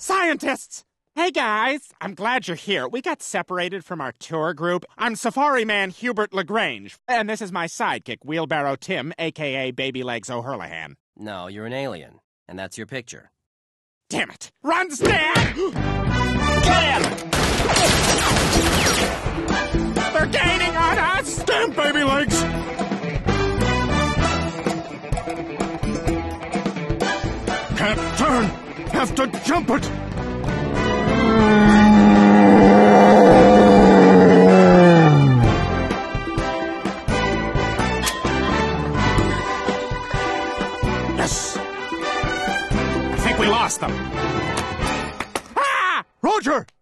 Scientists! Hey guys, I'm glad you're here. We got separated from our tour group. I'm Safari Man Hubert LaGrange, and this is my sidekick, Wheelbarrow Tim, aka Baby Legs O'Hurlihan. No, you're an alien, and that's your picture. Damn it! Run, Stan! Get him! They're gaining on us! Damn, Baby Legs! Can't turn! Have to jump it! Yes! I think we lost them. Ah! Roger!